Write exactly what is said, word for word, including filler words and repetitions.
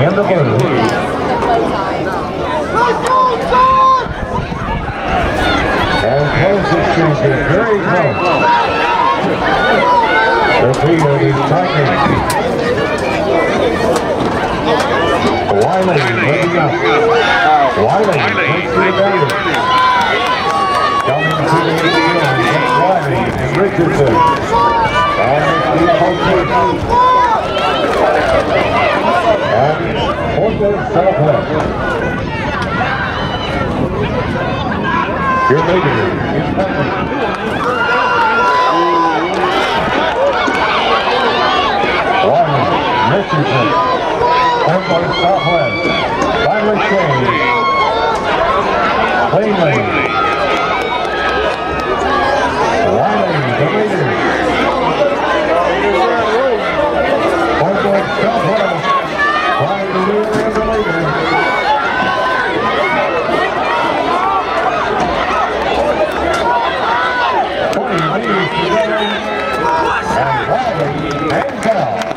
in the blue. And close exchange is very close. The field is tightening. Wiley moving up. Wiley takes the advantage. Coming to the eighty-one, it's Wiley and Richardson. And it's the and Portland Southwest. Your leader is Patrick. Wiley, Richardson. Portland Southwest, Violet Shade, Plainly, Wiley, the leader. Portland Southwest, by the leader of the leader. Twenty leads together, and Wiley and Cal.